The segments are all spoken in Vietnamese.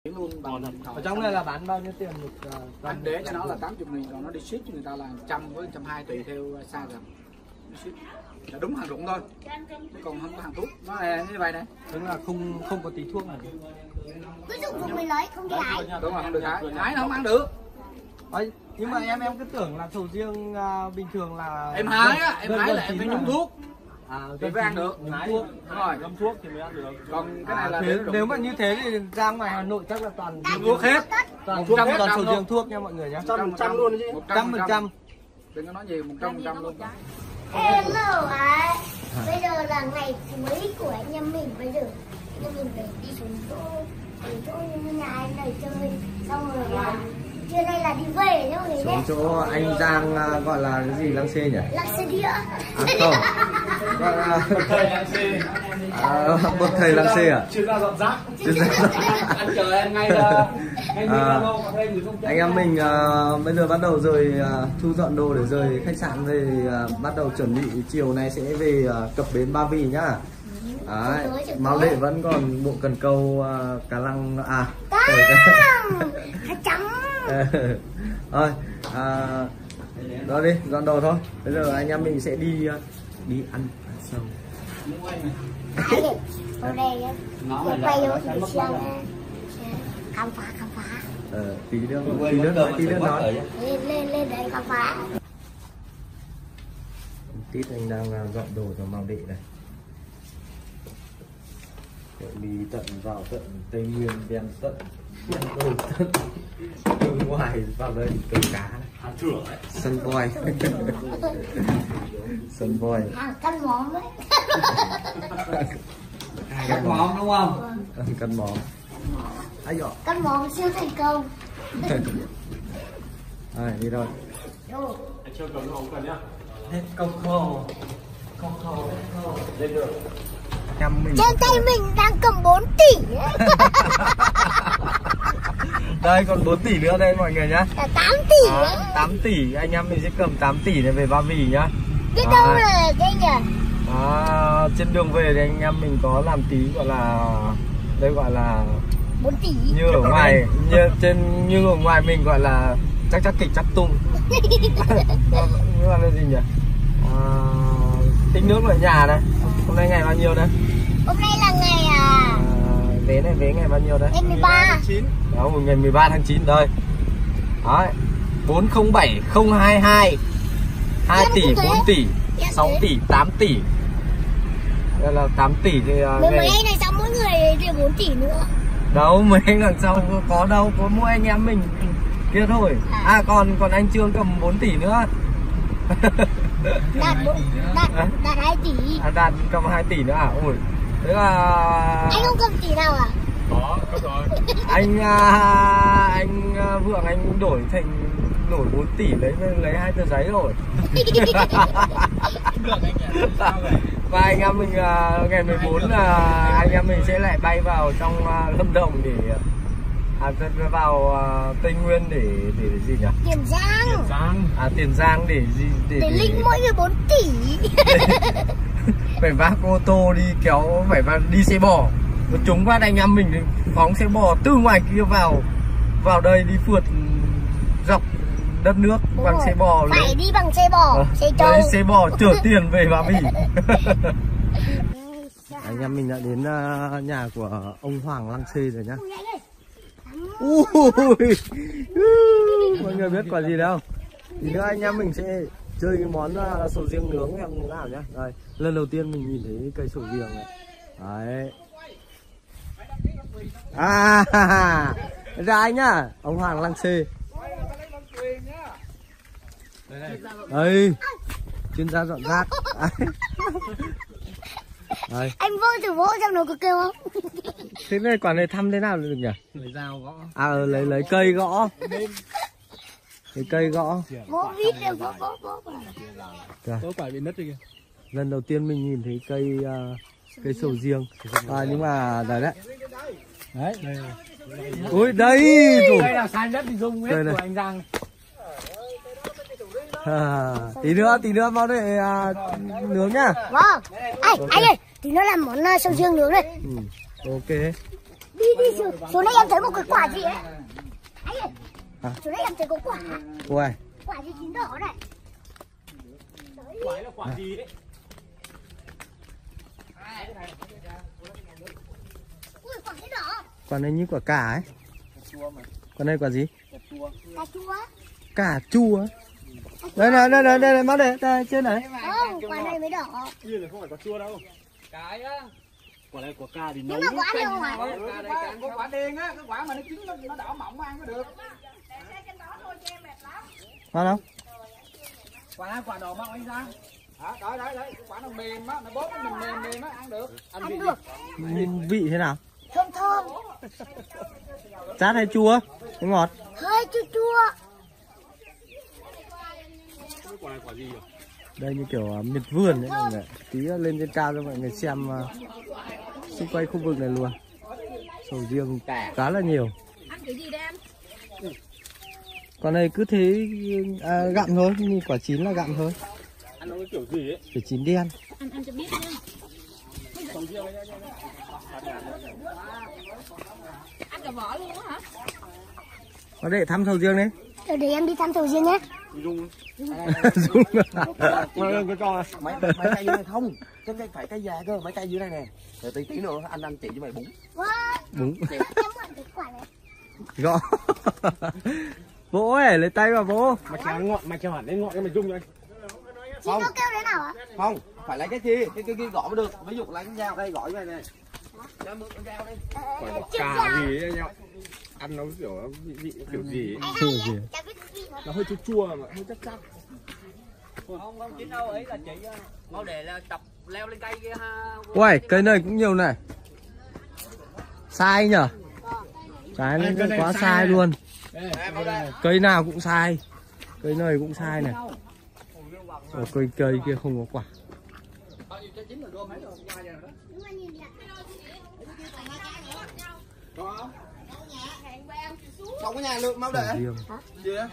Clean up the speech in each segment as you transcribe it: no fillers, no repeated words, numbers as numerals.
luôn bằng ở trong này là bán bao nhiêu tiền một anh để cho nó là 80.000, còn nó đi ship cho người ta là 100 với 120 tùy theo size rồi. Ship là đúng hàng rụng thôi, chứ còn không có hàng thuốc. Nó là như vậy này, tức là không có tí thuốc này. Ví dụ không phải lấy, không được hái. Đúng rồi, không được hái, hái nó không ăn được. Ấy, nhưng mà em cứ tưởng là sầu riêng bình thường là Em hái á, em hái là em phải nhúng thuốc thì mới ăn được. Nhúng thuốc, đúng rồi, ngâm thuốc thì mới ăn được. còn cái này là nếu mà như thế thì ra ngoài Hà Nội chắc là toàn thuốc hết, toàn 100% sầu riêng thuốc nha mọi người nhé. 100% luôn chứ, 100%. đừng có nói nhiều, 100% luôn. Hello ạ. Bây giờ là ngày cuối của anh em mình. Bây giờ anh em mình phải đi xuống chỗ nhà anh này chơi. Xong rồi là trưa nay là đi về nhá mọi người nhé. Chỗ anh Giang gọi là cái gì, Lăng Xê nhỉ? Lăng Xê Đĩa. Không. Bậc thầy Lăng Xê. Bậc thầy Lăng Xê à? Chưa ra dọn rác. Anh chờ em ngay anh em mình bây giờ bắt đầu rồi thu dọn đồ để rời khách sạn về, bắt đầu chuẩn bị chiều nay sẽ về cập bến Ba Vì nhá. Đấy, Mão Lệ vẫn còn bộ cần câu cá lăng Chấm. Thôi đó đi, dọn đồ thôi. Bây giờ anh em mình sẽ đi ăn sâu. Ở đây á, quay vô thì xem khám phá. Tí nữa nói. Lên đây khám phá. Tít anh đang dọn đồ cho Mão Lệ này. Đi tận vào tận Tây Nguyên, đem tận từ ngoài vào đây câu cá này. Sân voi. Sân voi. Cân móm đấy. Cân móm đúng không? Cân móm. Cân móm siêu thành công. Đi thôi. Anh chưa cầm ống cần nhá. Hết câu khô. Lên được. Trên tay mình đang cầm 4 tỷ. Đây còn 4 tỷ nữa đây mọi người nhá. Là 8 tỷ. 8 tỷ, anh em mình sẽ cầm 8 tỷ để về Ba Vì nhá. Biết đâu là đây nhỉ? Trên đường về thì anh em mình có làm tí gọi là, đây gọi là 4 tỷ. Như ở ngoài mình gọi là chắc kịch chắc tung. Nhưng mà là gì nhỉ? Tính nước ở nhà này. Hôm nay ngày bao nhiêu đây? Hôm nay là ngày vé ngày bao nhiêu đấy? Ngày 13. Đó, ngày 13 tháng 9 đây. Đấy. 407022 2 tỷ, 4 tỷ, 6 tỷ, 8 tỷ. Đây là 8 tỷ thì mấy anh này sao mỗi người thì 4 tỷ nữa? Đâu, mấy anh đằng sau có đâu, có mỗi anh em mình kia thôi. Còn anh Trương cầm 4 tỷ nữa. Đạt 2 tỷ. Đạt cầm 2 tỷ nữa à? Ôi. Thế là anh không cầm tỷ nào à? Có rồi. Anh Vượng anh đổi 4 tỷ lấy 2 tờ giấy rồi. Và anh em mình ngày 14 anh em mình sẽ lại bay vào trong Lâm Đồng để vào Tây Nguyên để gì nhỉ? Tiền Giang. Tiền Giang để gì? Để link mỗi người 4 tỷ. Phải vác ô tô đi kéo, phải đi xe bò. Chúng phát anh em mình phóng xe bò từ ngoài kia vào đây đi phượt dọc đất nước. Đúng bằng rồi. Xe bò phải đi bằng xe bò, xe trâu. Đấy, xe bò chở tiền về Ba Vì. Anh em mình đã đến nhà của ông Hoàng Lăng Xê rồi nhá. Mọi người biết quả gì đâu. Thì nữa anh em mình sẽ chơi cái món sầu riêng nướng em thế nào nhá. Đây, lần đầu tiên mình nhìn thấy cây sầu riêng này. Đấy. Ra anh nhá, ông Hoàng Lăng Xê. Đây, chuyên gia dọn rác. Đây. Anh vô thử vỗ xem nó có kêu không? Thế này quả này thăm thế nào được nhỉ? Lấy dao gõ. Lấy cây gõ. Lấy cây gõ. Vỗ vít để vỗ. Có quả bị nứt rồi kìa. Lần đầu tiên mình nhìn thấy cây sầu riêng. Nhưng mà đấy. Đấy, đây. Ui đây. Đây là sai đất thì dùng hết của anh Giang. Tí nữa mau để nướng nhá. Vâng. Anh ơi, tí nữa làm món sầu riêng nướng đây. Ok. Đi. đi xuống đây em thấy một cái quả gì ấy. Ấy ơi. Xuống đây em thấy có quả. Ui. Quả gì chín đỏ này. Quả là quả gì đấy? Ui, quả chín đỏ. Quả này như quả cà ấy. Quả này quả gì? Cà chua. Cà chua. Đây, máu đây, trên này. Không, quả này mới đỏ. Kia là không phải quả chua đâu. Cái á. Quả này quả cà thì Nhưng nấu. mà quả đâu mà. Có quả đen á, cái quả mà nó chín nó đỏ mỏng ăn mới được. Ngon không? Quả đồ mong anh ra. Đấy, quả nó mềm á, nó bóp nó mềm á, ăn được. Ăn được. Vị thế nào? Thơm thơm. Chát hay chua? Cái ngọt. Hơi chua chua. Quả này quả gì rồi? Đây như kiểu miệt vườn đấy mọi người. Tí lên trên cao cho mọi người xem xung quanh khu vực này luôn. Sầu riêng khá là nhiều. Ăn cái gì đây anh? Còn này cứ thế gặm thôi, như quả chín là gặm thôi. Ăn nó cái kiểu gì ấy? Phải chín đen. Ăn cho biết nha. Ăn cả vỏ luôn á hả? Có để thăm sầu riêng đấy. Để em đi thăm sầu riêng nhé. Dung. Dung Cái con mấy cây dưới này không, cái cây phải cây già cơ, mấy cây dưới này nè. Rồi tí nữa anh chỉ cho mày bún. Bún. Em muốn cái quả này. Gõ. Vỗ ấy, lấy tay vào vỗ. mà kéo ngọn, mà kéo hẳn lên ngọn cái mày Dung đây. Chị có kêu thế nào ạ? Không, phải lấy cái kia gõ mới được. Ví dụ lấy cái dao đây gõ như này nè. Cho mượn con dao đi. Quả cà gì ấy nhau. Ăn nó kiểu vị kiểu gì ấy. Chua gì? Nó hơi chua chua mà hơi chắc chắc. Không chín đâu, ý là chị mau để là chọc leo lên cây kia ha. Uầy, cây này cũng nhiều này. Sai nhở? Trái nó quá sai luôn. Cây nào cũng sai. Cây này cũng sai này. Ở cây kia không có quả. Không có nhà luôn, mau để. Gì á?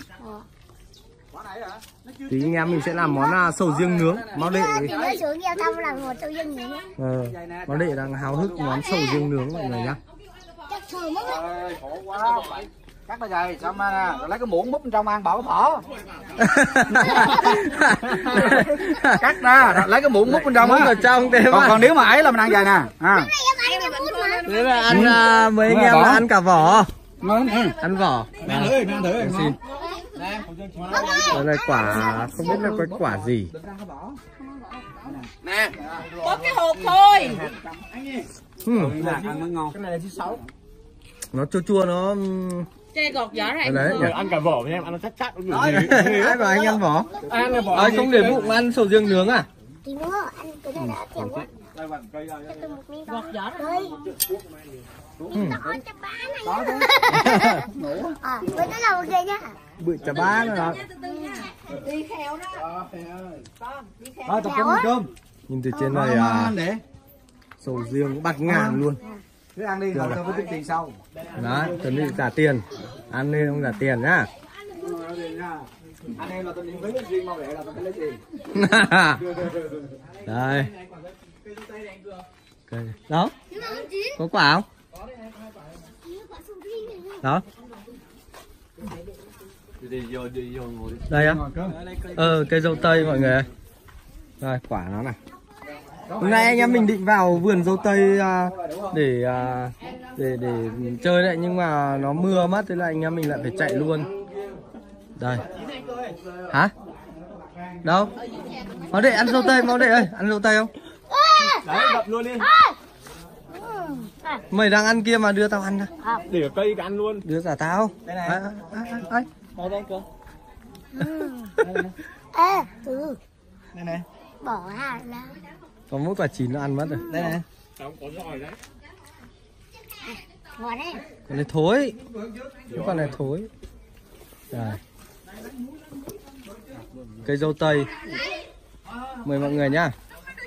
Tí anh em mình sẽ làm món sầu riêng nướng. Máu đệ. Thì nó xuống kia tao làm một sầu riêng nướng nhé. Máu đệ đang háo hức món sầu riêng nướng mọi người nhá. Chắc thơm lắm á. Ơi, khổ quá. Cắt nó dày, xong rồi lấy cái muỗng múc bên trong ăn bỏ cái thỏ. Cắt ra, lấy cái muỗng múc bên trong á. Ở trong thế mà. Còn nếu mà ấy là mình ăn dài nè. À. Thế là ăn mấy anh em là ăn cả vỏ. Ngon. Ăn vỏ. Ăn thử, em Xin. Đây là quả, không biết là cái quả gì. Nè. Có cái hộp thôi. Ăn mới ngon. Cái này là thứ 6. Nó chua chua nó. Chê gọt vỏ ra anh. Đấy, Ăn cả vỏ với em, ăn nó chắc chắc. ai bảo anh ăn vỏ? Ăn vỏ. Không để bụng ăn sầu riêng nướng à? Tí nữa ăn cái này đã kẹo quá. Cho một miếng Gọt vỏ ra. đây. Đó cho ba này. Với cái đầu kia nhá. Bự chả bá nữa đó. Đi kheo đó. Tập trung ăn cơm. Nhìn từ trên này để. sầu riêng bạt ngàn luôn. Cứ ăn đi, rồi tôi tính tiền sau. Đấy, chuẩn bị trả tiền. Ăn đi không trả tiền nhá. Anh em là tôi điện phí riêng mau để là tôi phải lấy tiền. Đây. Cây. Đó. Có quả không? Đó. Đi vô ngồi đi. Đây á. Cây dâu tây mọi người. Rồi, quả nó này. Hôm nay anh em mình định vào vườn dâu tây để chơi đấy, nhưng mà nó mưa mất, thế là anh em mình lại phải chạy luôn. Đây. Hả? Đâu? Máu đệ ăn dâu tây, Máu đệ ơi, ăn dâu tây không? Đấy, gập luôn đi. Mày đang ăn kia mà đưa tao ăn ra. Để ở cây cả ăn luôn. Đưa cả tao. Đây này. Đây đây cơ. Ê, từ Đây này. bỏ hạt ra. Có mỗi quả chín nó ăn mất rồi. Đây này. Không có giỏi đấy. Ngọt đấy. Con này thối. Cái con này thối. Rồi. Cây dâu tây. Mời mọi người nhá.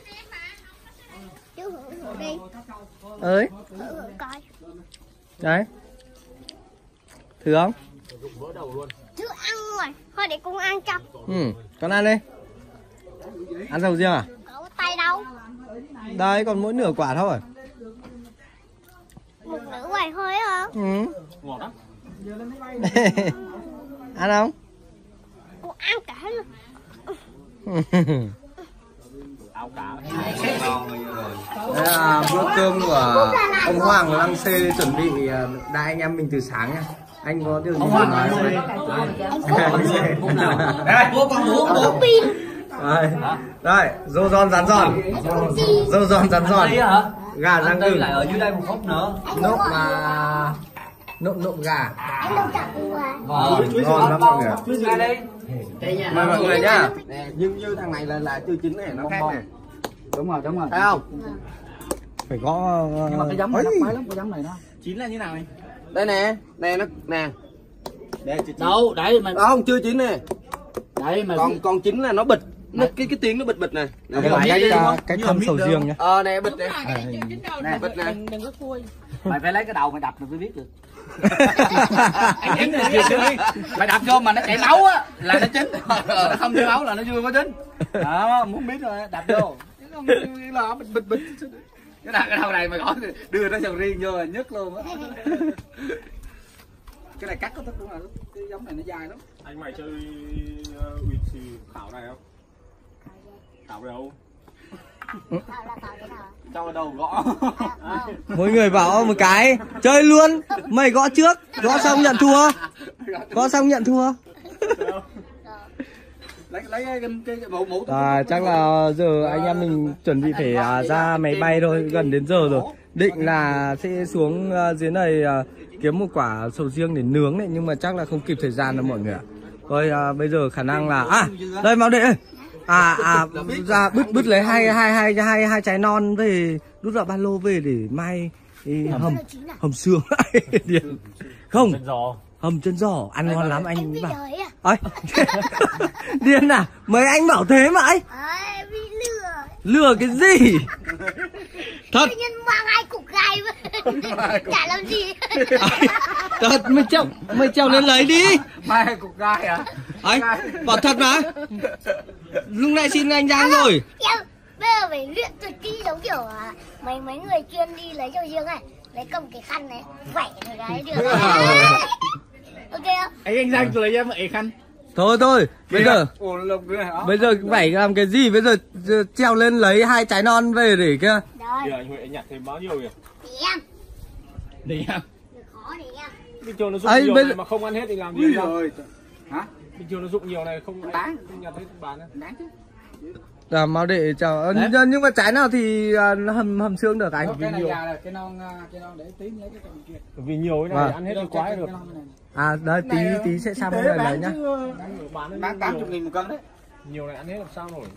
Chú hưởng đi. Ơi. Hưởng coi. Đấy. Thử không? Chú ăn rồi. Thôi để con ăn cho. Con ăn đi. Ăn sầu riêng à? Có tay đâu. Đây còn mỗi nửa quả thôi. Một nửa phải thôi hả? Ừ. Ngọt lắm. Ăn không? Ủa, ăn cả luôn. Áo cá. Đây là bữa cơm của ông Hoàng và Lăng Xê chuẩn bị đãi anh em mình từ sáng nha. Anh có điều gì muốn nói không? Đây, bố con bố. Đây, rô giòn rán giòn. Rô giòn rán giòn. Gà rang gừng. Lại ở dưới đây một hộp nữa. Nộm mà nộm gà. Anh đâu chặt quá. Ngon lắm mọi người. Ra đây. Mời mọi người nhá. Nè, nhưng như thằng này là chưa chín này, nó khác nè. Đúng rồi, đúng rồi. Thấy không? Phải có Nhưng mà cái giống này nó khoái lắm, cái giống này nó chín là như nào này? Đây nè, nè nó nè. Đâu, đấy mà Không, chưa chín nè. đấy mà Còn chín là nó bịch. Nó cái tiếng nó bịch bịch này. cách thâm sầu riêng nhá. Nè bịch này. Nè, bịch nè. đừng có khui. mày phải lấy cái đầu mày đập mày mới biết được. Anh chín là chưa đi. Mày đập vô mà nó chảy máu á là nó chín. Nó không chảy máu là nó chưa có chín. Đó, muốn biết rồi đập vô. Cái lò bịch. Cái đầu này mày gõ đưa nó sầu riêng vô là nhức luôn á. Cái này cắt có thích đúng là cái giống này nó dài lắm. Anh mày chơi uy thì khảo này không? Khảo đâu? Cho đầu gõ. Mỗi người bảo một cái chơi luôn. Mày gõ trước, gõ xong nhận thua. Gõ xong nhận thua. Lấy cái mũ. Chắc là giờ anh em mình chuẩn bị phải ra máy bay thôi, gần đến giờ rồi. Định là sẽ xuống dưới này kiếm một quả sầu riêng để nướng đấy, nhưng mà chắc là không kịp thời gian đâu mọi người ạ. Thôi bây giờ khả năng là đây Mão Đệ ơi. Ra bứt lấy hai trái non về, đút vào ba lô về để mai hầm xương lại. Không, hầm chân giò ăn ngon lắm anh bảo. Ơi. Điên à? Mấy anh bảo thế mà ấy. Bị lừa. Lừa cái gì? Thật. Tự nhiên mang 2 cục gai mà. Chả làm gì. Thật, mày trèo lên lấy đi. Mai 2 cục gai à? Ấy, bảo thật mà. Lúc nãy xin anh Giang rồi. Em bây giờ phải luyện tuyệt kỹ giống kiểu mấy người chuyên đi lấy sầu riêng này, lấy cầm cái khăn này, vẩy rồi đấy được. Ok không? Anh Giang lấy cho mày khăn. Thôi, bây giờ phải làm cái gì? Bây giờ trèo lên lấy 2 trái non về để kia. Kìa anh Huệ nhặt thêm bao nhiêu kìa? Để em. Khó để em. Bình thường nó dụng nhiều này mà không ăn hết thì làm gì rồi. Hả? Bình thường nó dụng nhiều này không bán, không nhặt hết bán á. Đáng chứ. Mao Đệ chào. Nhưng mà trái nào thì hầm xương được anh? Cái này già rồi, cái non để tí lấy cái con kia. Vì nhiều cái này ăn hết thì quá được. Đấy tí sẽ sang bên này lấy nhá. Bán 80.000 một cân đấy. Nhiều này ăn hết làm sao nổi.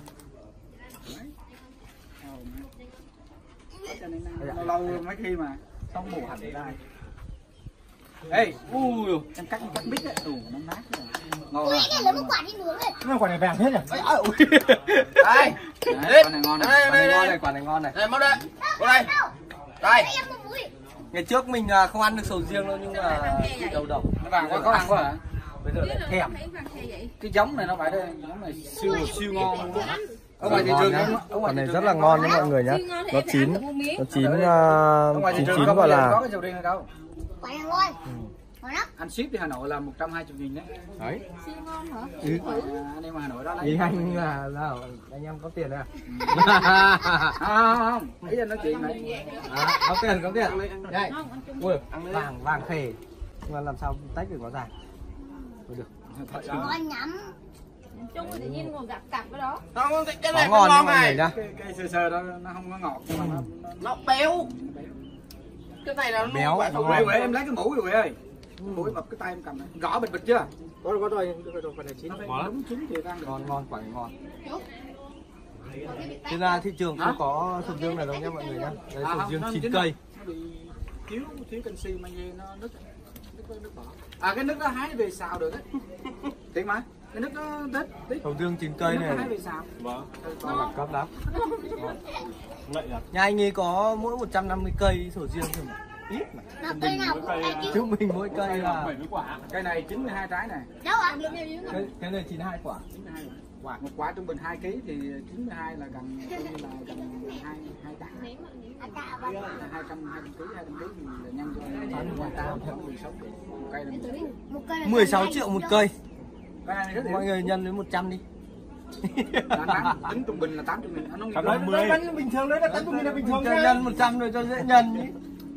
Lâu mấy khi mà xong bù hành ở đây. Ê, em cắt mít đấy, nó nát rồi. Ngon. Ui, cái lấy một quả đi nướng này. Nó quả này vàng hết rồi. Đây. Quả này ngon này. Quả này ngon này. Đây, Mão Đệ. Qua đây. Đây. Ngày trước mình không ăn được sầu riêng đâu, nhưng mà bị đầu độc. Nó vàng quá, có ăn quá hả? Bây giờ lại thèm. Cái giống này nó phải đây, giống này siêu ngon luôn. Ở ngoài thị Ngon trường nhá. Quả này rất là ngon nha mọi người nhá. Nó chín không gọi là có cái sầu riêng này đâu. Quả này ngon. Ngon lắm. Anh ship đi Hà Nội là 120.000 đấy. đấy. Siêu ngon hả? Anh em Hà Nội đó lấy. Ý anh là anh em có tiền à? Không, ý là nói chuyện này. Có tiền. Đây. Ui, vàng khề. Nhưng mà làm sao tách được nó ra? Thôi được. Ngon lắm. Chung thì tự nhiên ngồi gặp cặp với đó. Không, cái này Ngon ngon mọi người này. nhá. Cái sơ đó nó không có ngọt nhưng mà Nó béo. Cái này là Béo. Quệ em lấy cái mũ rồi ơi. Mũi bập cái tay em cầm này. Gõ bịch chưa? Có rồi, phần này chín. Đúng chín thì ăn được. Ngon, quả này ngon. Thực ra thị trường không có sầu riêng này đâu nha mọi người nhá. Đây sầu riêng 9 cây. Nó bị thiếu canxi magie nó nứt bỏ. Cái nước đó hái về xào được đấy. Thiệt mà. Cái nước đó tí. Sầu riêng 9 cây này. Hái về xào. Vâng. Nó là cấp lắm. Ngậy à? Nhà anh ấy có mỗi 150 cây sầu riêng thôi mà. Ít mà. Nào cây nào cũng hay chứ. Chúng mình mỗi cây là 70 quả. Cây này 92 trái này. Đâu ạ? cái này 92 quả. một quả trung bình 2 kg thì 92 là gần coi như là gần 2 tạ. 200 kg thì là nhân cho người ta khoảng 16 triệu một cây là 16 triệu một cây. Cái này rất Mọi người nhân đến 100 đi. tính trung bình là 80.000. Nó Nó bình thường đấy là 80.000 là bình thường nhá. Nhân 100 rồi cho dễ nhân ý.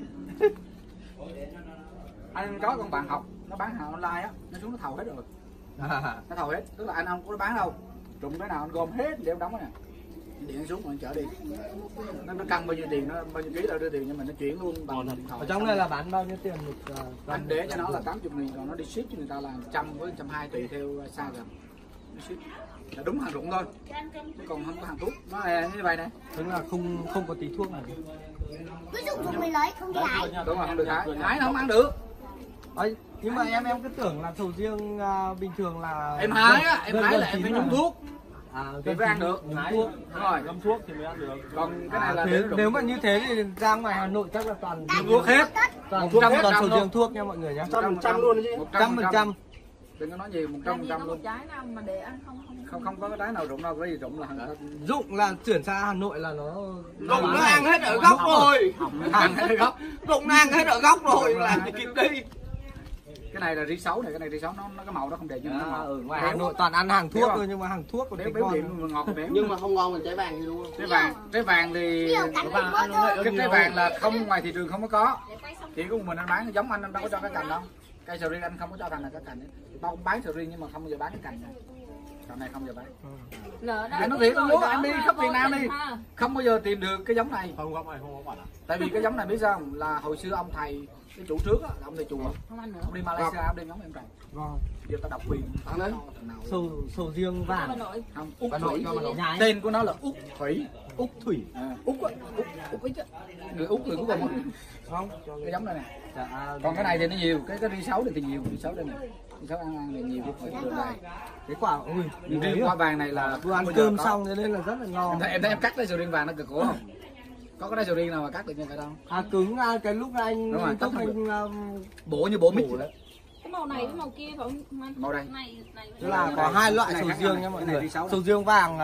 Anh có con bạn học nó bán hàng online á, nó xuống nó thầu hết rồi. Nó thầu hết, tức là anh không có bán đâu, trụng cái nào anh gom hết để ông đóng này, điện xuống rồi chở đi. Nó cân bao nhiêu tiền, nó bao nhiêu ký đâu đưa tiền, nhưng mà nó chuyển luôn bằng điện thoại. Ở trong này là bán bao nhiêu tiền một anh để cho nó là 80.000, còn nó đi ship cho người ta là 100 với 120 tùy theo size rồi. Nó ship là đúng hàng rụng thôi, chứ còn không có hàng thuốc. Nó là như vậy này, tức là không có tí thuốc nào. Cứ dùng dùng mình lấy không hái. đúng rồi, không được hái, hái nó không ăn được. Ấy, nhưng mà em cứ tưởng là sầu riêng bình thường là Em hái á, em hái là em phải nhúng thuốc thì mới ăn được. Nhúng Thuốc, đúng rồi. ngâm thuốc thì mới ăn được. Còn cái này là nếu mà như thế thì ra ngoài Hà Nội chắc là toàn thuốc hết, toàn 100% sầu luôn. riêng thuốc nha mọi người nhé. 100% luôn chứ. 100%. Đừng có nói nhiều, Làm gì 100% có một luôn. trái nào mà để ăn Không có cái trái nào rụng đâu, cái gì rụng là Dụng là chuyển sang Hà Nội là nó Rụng nó ăn hết ở góc rồi. ăn hết gốc. Dụng nó ăn hết ở góc rồi là kịp đi. Cái này là ri 6 này, cái này ri 6 nó cái màu nó không đẹp nhưng nó Ở ngon. ngoài Hà Nội toàn ăn hàng thuốc thôi, nhưng mà hàng thuốc của Béo thấy béo ngon. điểm mà ngọt béo. Nhưng mà không ngon bằng trái vàng thì đúng không? Trái vàng thì cái trái vàng là không, ngoài thị trường không có. Chỉ có mình anh bán giống anh đâu có cho cái cành đâu. Cây sầu riêng anh không có cho cành là cái cành ấy. Bao bán sầu riêng nhưng mà không bao giờ bán cái cành này. Cành này không bao giờ bán. Anh nói thiệt luôn, anh đi khắp Việt Nam đi, không bao giờ tìm được cái giống này. Không góc này không có quả nào. Tại vì cái giống này biết sao không? Là hồi xưa ông thầy cái chủ trước á, là ông thầy chùa, ông đi Malaysia ông đem giống em trồng. Ngon. Giờ ta độc quyền Thằng đấy. Sầu riêng vàng. Không, Úc Bà nội Thủy. cho bà nội. Tên của nó là Úc Thủy. Úc Thủy. Úc á, Úc ít á. Người Úc người cuối cùng á. Không. Cái giống này nè. Dạ, Còn cái này thì nó nhiều, cái ri 6 này thì nhiều, ri 6 đây này. Ri 6 ăn này nhiều cái đường này. cái quả ui Riêng hoa vàng này là vừa ăn cơm xong cho nên là rất là ngon. Em thấy em cắt cái sầu riêng vàng nó cực khổ không? Có cái sầu riêng nào mà cắt được như vậy đâu? Cứng cái lúc anh Đúng rồi, lúc cắt anh bộ như bộ mít đấy. cái màu này cái màu kia phải không? Màu đây. tức là có hai loại sầu riêng nha mọi người. Sầu riêng vàng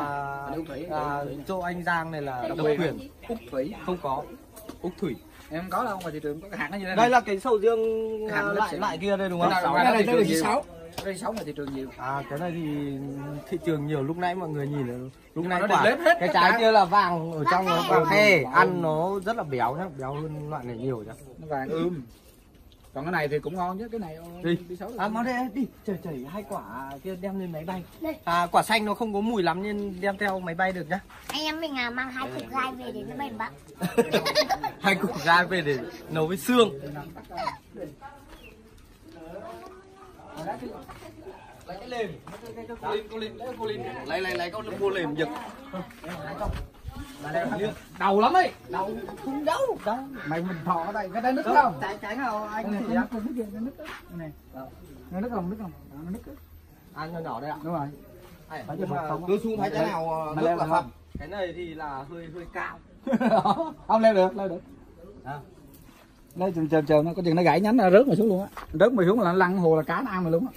chỗ anh Giang này là độc quyền. Úc Thủy Không có Úc Thủy. em không có đâu, ngoài thị trường có cái hạt nó như thế này. Đây là cái sầu riêng Hạt nó lại sẽ- lại kia đây đúng không? cái này là ri 6. Ri 6 là thị trường nhiều. Cái này thì thị trường nhiều, lúc nãy mọi người nhìn này, lúc Nhưng nãy mà nó quả đẹp hết cái tất trái cả. kia là vàng ở trong nó vàng khe, ăn nó rất là béo nhá, béo hơn loại này nhiều nhá. Nó vàng còn cái này thì cũng ngon chứ, cái này Đi. ri 6 là Mau đây đi, chảy hai quả kia đem lên máy bay. Quả xanh nó không có mùi lắm nên đem theo máy bay được nhá. Anh em mình mang 2 cục gai về để nó bền bạc. Hai cục gai về để nấu với xương. Lấy cái lềm, lấy con mua lềm giật. đầu lắm ấy. Đâu không đâu. Mày mình thò ở đây, cái đây nứt không? Trái nào anh Cái này thì nó nứt kìa, nó nứt đó. Cái này. Nó nứt không? Đó, nó nứt đó. nhỏ nhỏ đây ạ. Đúng rồi. Nhưng mà Cứ xuống thấy cái nào Mà nước leo là được phập. không? cái này thì là hơi cao. Không leo được. Lấy chờ nó có chừng nó gãy nhánh nó rớt mà xuống luôn á. Rớt mà xuống là nó lăn hồ là cá nó ăn mà luôn á.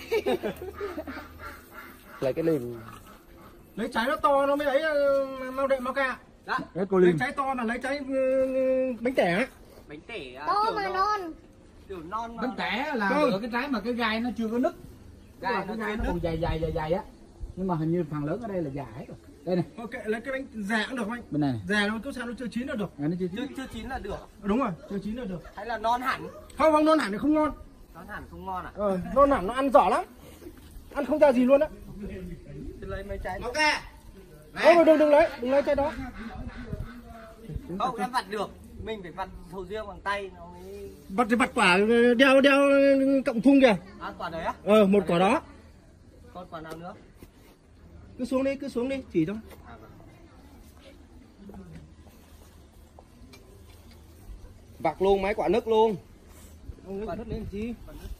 Lấy cái lềm. Lấy trái nó to nó mới ấy mau đệ mau ca. Cái cô Liên. Trái to là lấy trái bánh tẻ. Bánh tẻ To mà non. kiểu non mà. Bánh tẻ là ở cái trái mà cái gai nó chưa có nứt. Gai nó Gai nó còn dài á. Nhưng mà hình như phần lớn ở đây là già hết rồi. Đây này. Ok, lấy cái bánh già cũng được anh. Bên này. Già nó cứ sao nó chưa chín là được. Nó chưa Chưa chín là được. Đúng rồi, chưa chín là được. Hay là non hẳn? Không, non hẳn thì không ngon. Non hẳn không ngon à? Non hẳn nó ăn giỏ lắm. Ăn không ra gì luôn á. Thì lấy mấy trái. Ok. Không, đừng lấy trái đó. Không, em vặt được. Mình phải vặt sầu riêng bằng tay nó mới. Vặt thì vặt quả đeo cộng thung kìa. Quả đấy á? Một quả đó. Còn quả nào nữa? Cứ xuống đi, chỉ thôi. Vặt luôn mấy quả nứt luôn. Ông quả đất lên chi?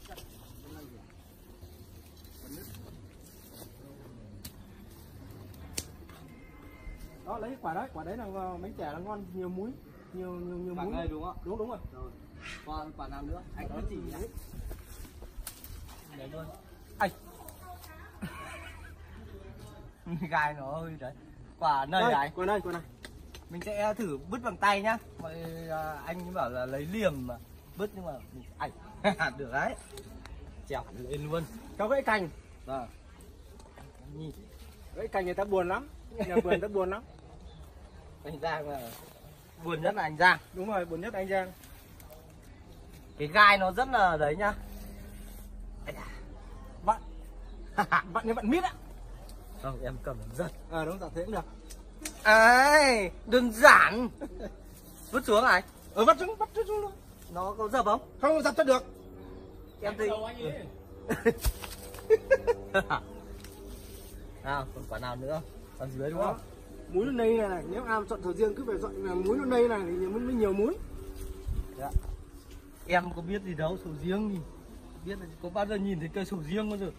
Đó, lấy quả đấy là bánh chè là ngon, nhiều muối, nhiều Quả muối. này đúng không? Đúng rồi. Còn quả nào nữa? Anh cứ chỉ nhá. Đấy luôn. Anh. gai nó hơi đấy. Quả này Đây, này. qua đây, qua đây. Mình sẽ thử bứt bằng tay nhá. Mọi anh bảo là lấy liềm mà bứt nhưng mà mình ảnh được đấy. Chèo lên luôn. Cháu gãy cành. Vâng. Nhìn Gãy cành người ta buồn lắm. Nhà vườn ta buồn lắm. anh Giang là buồn nhất là anh Giang. Đúng rồi, buồn nhất anh Giang. Cái gai nó rất là đấy nhá. Bạn. Bạn như bạn mít á. Không, em cầm giật. Đúng rồi, thế cũng được. Ấy, đơn giản. Vứt xuống này. Vắt xuống luôn. Nó có dập không? Không dập cho được. Em thì nào, còn quả nào nữa? Còn dưới đúng không? Múi lên đây này, nếu ai chọn sầu riêng cứ phải chọn là múi lên đây này thì mới nhiều múi. Dạ. Em có biết gì đâu, sầu riêng thì biết là có bao giờ nhìn thấy cây sầu riêng bao giờ.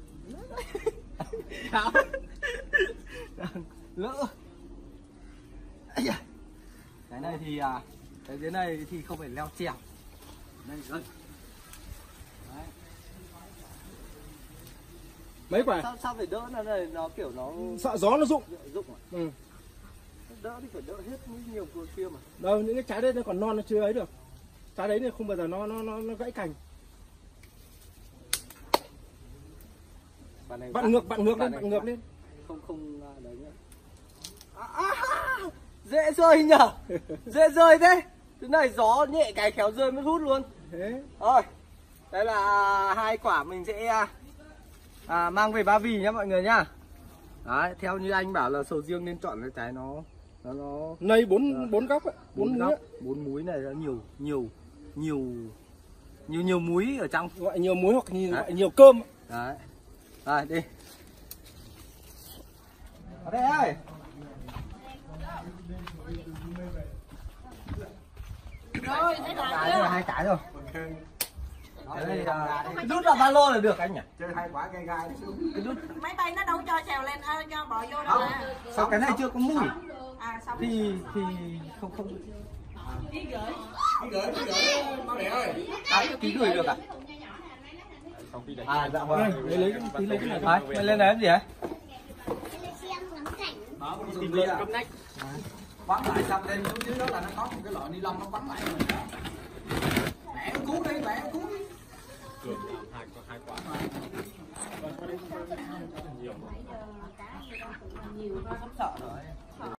Lỡ. Cái này thì cái dưới này thì không phải leo trèo. Đây rồi. Mấy quả? Sao phải đỡ nó này, nó kiểu nó Sợ gió nó rụng. rụng à? Ừ. Đỡ thì phải đỡ hết nhiều vừa kia mà. Đâu, những cái trái đấy nó còn non nó chưa ấy được. Trái đấy thì không bao giờ nó gãy cành. Bạn ngược lên. Không đấy nhá. Dễ rơi nhở. Dễ rơi thế. Thế này gió nhẹ cái khéo rơi mới hút luôn. Thế. Rồi. Đây là hai quả mình sẽ mang về Ba Vì nhá mọi người nhá. Đấy, theo như anh bảo là sầu riêng nên chọn cái trái nó Nây bốn góc ấy, bốn múi. Bốn múi này nó nhiều múi ở trong. Gọi nhiều muối hoặc gọi nhiều cơm. Đấy. Rồi đi. Ở đây ơi. Cái này là hai cái rồi. Cái này rút vào ba lô là được anh nhỉ? Chơi 2 quả gai gai xuống. Máy bay nó đâu cho xèo lên cho bò vô đâu mà. Sao cái này chưa có mùi? Xong Thì không Ký gửi ba mẹ ơi. ký gửi được à? Dạ vâng. Lấy cái này. Đấy, mày lên đấy làm gì ấy? xem ngắm cảnh. Đó, tìm lên cắm nách. Quấn lại xong lên xuống dưới đó là nó có một cái loại ni lông nó quấn lại rồi đó. Mẹ nó cứu đi, mẹ nó cứu đi. Hai quả. Nhiều quá không sợ rồi.